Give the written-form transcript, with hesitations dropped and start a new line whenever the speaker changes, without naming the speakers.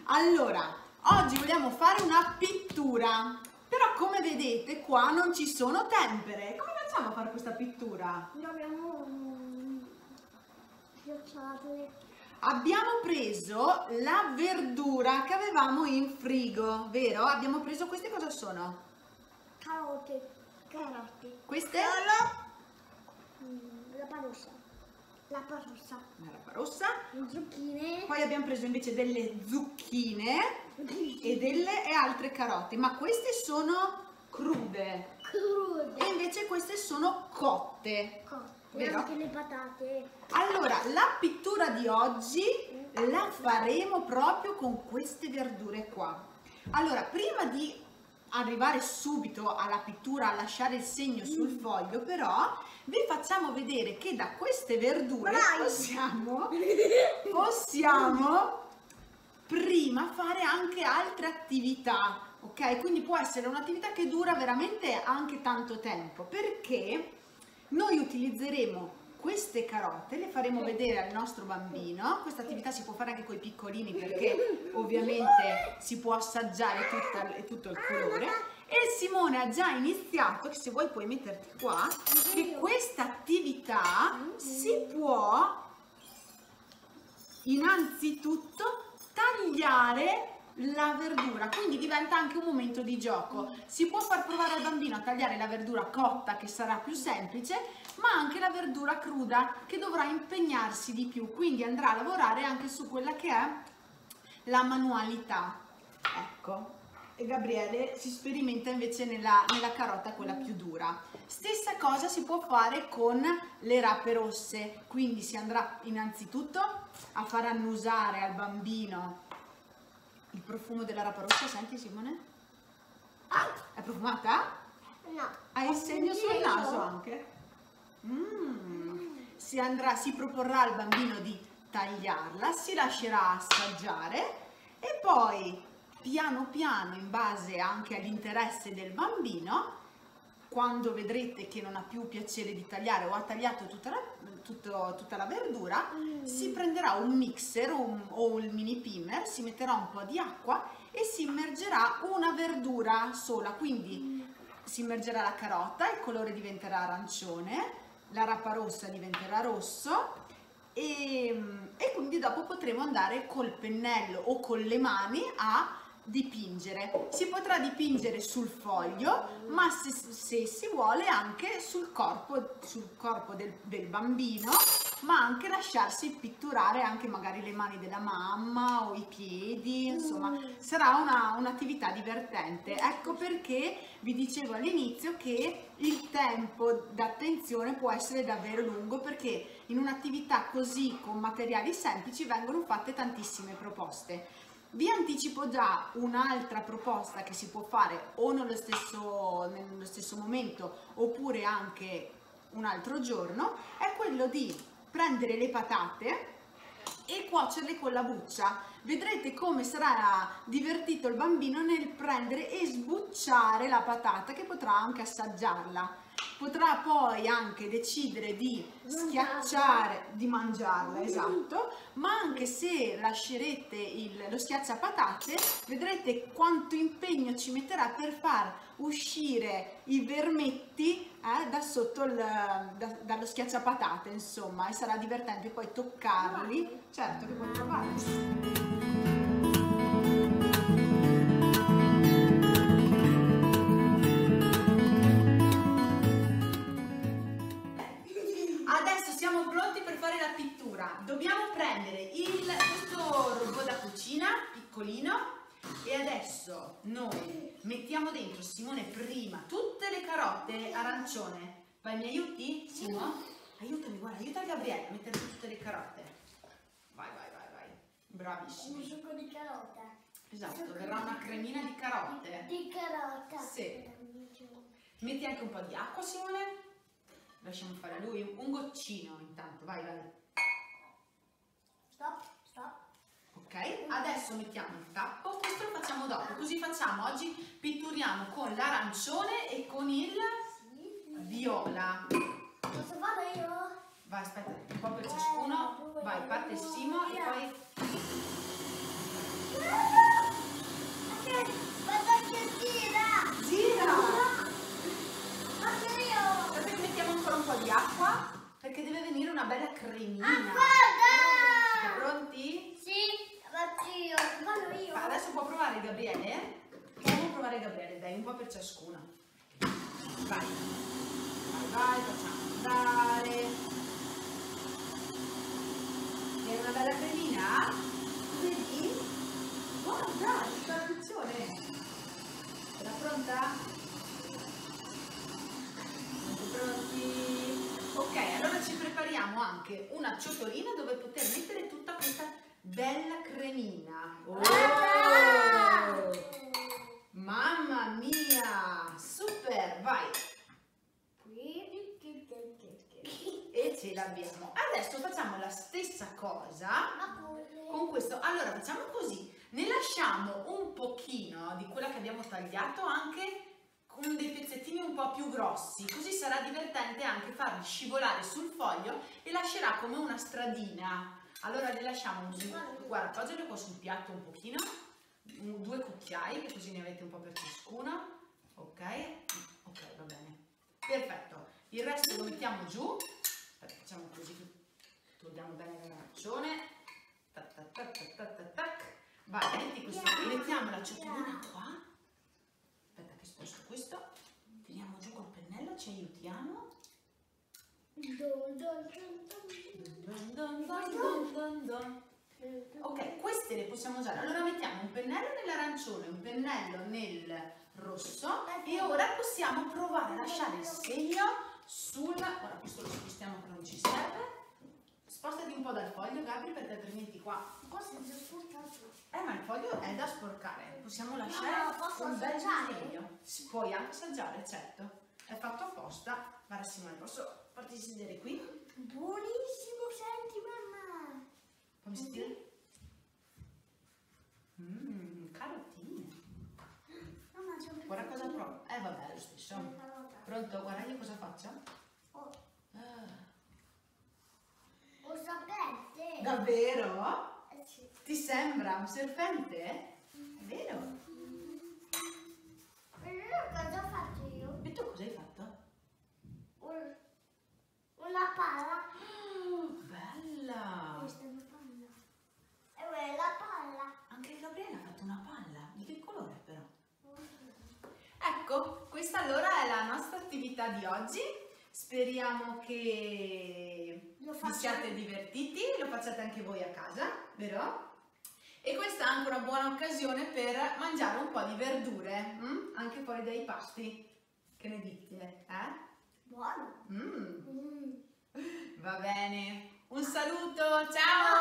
Allora, oggi vogliamo fare una pittura, però come vedete qua non ci sono tempere. Come facciamo a fare questa pittura?
Dobbiamo schiacciarle.
Abbiamo preso la verdura che avevamo in frigo, vero? Abbiamo preso queste, cosa sono?
Carote.
Queste?
L'appa rossa.
La rapa rossa.
Le zucchine.
Poi abbiamo preso invece delle zucchine e altre carote, ma queste sono crude. E invece queste sono cotte.
E
Vero?
anche le patate.
Allora, la pittura di oggi la faremo proprio con queste verdure qua. Allora, prima di arrivare subito alla pittura, a lasciare il segno sul foglio, però vi facciamo vedere che da queste verdure possiamo prima fare anche altre attività, ok? Quindi può essere un'attività che dura veramente anche tanto tempo, perché noi utilizzeremo queste carote, le faremo vedere al nostro bambino. Questa attività si può fare anche con i piccolini perché ovviamente si può assaggiare tutto il colore. E Simone ha già iniziato, che se vuoi puoi metterti qua, che questa attività si può innanzitutto tagliare la verdura, quindi diventa anche un momento di gioco. Si può far provare al bambino a tagliare la verdura cotta, che sarà più semplice, ma anche la verdura cruda, che dovrà impegnarsi di più, quindi andrà a lavorare anche su quella che è la manualità. Ecco, e Gabriele si sperimenta invece nella carota, quella più dura. Stessa cosa si può fare con le rape rosse, quindi si andrà innanzitutto a far annusare al bambino il profumo della rapa rossa. Senti Simone? È profumata?
No.
Hai il segno sul naso anche? Si proporrà al bambino di tagliarla, si lascerà assaggiare e poi piano piano, in base anche all'interesse del bambino, quando vedrete che non ha più piacere di tagliare o ha tagliato tutta la verdura, si prenderà un mixer o un mini pimer, si metterà un po' di acqua e si immergerà una verdura sola, quindi si immergerà la carota, il colore diventerà arancione, la rapa rossa diventerà rosso e quindi dopo potremo andare col pennello o con le mani a dipingere. Si potrà dipingere sul foglio, ma se si vuole anche sul corpo del bambino, ma anche lasciarsi pitturare anche magari le mani della mamma o i piedi, insomma sarà un'attività divertente. Ecco perché vi dicevo all'inizio che il tempo d'attenzione può essere davvero lungo, perché in un'attività così con materiali semplici vengono fatte tantissime proposte. Vi anticipo già un'altra proposta che si può fare o nello stesso momento oppure anche un altro giorno, è quello di prendere le patate e cuocerle con la buccia. Vedrete come sarà divertito il bambino nel prendere e sbucciare la patata, che potrà anche assaggiarla. Potrà poi anche decidere di schiacciare, di mangiarla, esatto, ma anche se lascerete lo schiacciapatate, vedrete quanto impegno ci metterà per far uscire i vermetti da sotto dallo schiacciapatate, insomma, e sarà divertente poi toccarli. Certo che puoi provare. Dobbiamo prendere questo robot da cucina piccolino e adesso noi mettiamo dentro, Simone, prima tutte le carote arancione. Vai, mi aiuti? Simo? Aiutami, guarda, aiuta Gabriele a mettere tutte le carote. Vai. Bravissimo.
Un succo di carota.
Esatto, verrà una cremina di carote.
Di carota.
Sì. Metti anche un po' di acqua, Simone. Lasciamo fare a lui un goccino intanto, vai.
Stop.
Ok, adesso mettiamo il tappo, questo lo facciamo dopo, così facciamo oggi, pitturiamo con l'arancione e con il viola.
Posso fare io?
Vai, aspetta, un po' per ciascuno, vai, parte Simo e poi... cremina.
Aspetta!
Siete pronti?
Sì, vado io.
Adesso può provare Gabriele? Può provare Gabriele, dai, un po' per ciascuna. Vai, vai, facciamo andare. È una bella cremina? Vedi? Guarda, tutta l'attenzione. Era pronta? Siete pronti? Ok, allora ci prepariamo anche una ciotolina dove poter mettere tutta questa bella cremina. Oh! Mamma mia! Super, vai! E ce l'abbiamo. Adesso facciamo la stessa cosa con questo. Allora facciamo così, ne lasciamo un pochino di quella che abbiamo tagliato anche con dei pezzettini un po' più grossi, così sarà divertente anche farli scivolare sul foglio e lascerà come una stradina. Allora le lasciamo, guarda, appoggiale qua sul piatto un pochino, 2 cucchiai, che così ne avete un po' per ciascuno. Ok, ok, va bene, perfetto. Il resto lo mettiamo giù. Facciamo così, togliamo bene l'arancione. Tac, tac, tac, tac, tac, tac, tac. Vai, metti questo, mettiamo la ciotolina qua. Aspetta che sposto questo. Tiriamo giù col pennello, ci aiutiamo. Ok, queste le possiamo usare. Allora mettiamo un pennello nell'arancione, un pennello nel rosso e ora possiamo provare a lasciare il segno sul... Ora questo lo spostiamo che non ci serve. Spostati un po' dal foglio, Gabri, perché altrimenti qua... ma il foglio è da sporcare. Possiamo lasciare un bel disegno. Si puoi anche assaggiare, certo. È fatto apposta. Guarda Simone, posso farti sedere qui?
Buonissimo, senti mamma.
Fammi sentire. Carotine.
Mamma, c'è un
Guarda cosa provo. Vabbè, è lo stesso. Pronto? Guarda io cosa faccio.
Oh,
Ah.
un serpente.
Davvero?
Sì.
Ti sembra un serpente? È vero?
Cosa ho fatto io?
E tu cosa hai fatto?
Una palla.
Bella!
Questa è una palla. E quella è la palla.
Anche Gabriele ha fatto una palla. Di che colore però? Ecco, questa allora è la nostra attività di oggi. Speriamo che vi siate divertiti, lo facciate anche voi a casa, vero? E questa è anche una buona occasione per mangiare un po' di verdure, anche fuori dai pasti. Che ne dite?
Buono.
Va bene. Un saluto, ciao!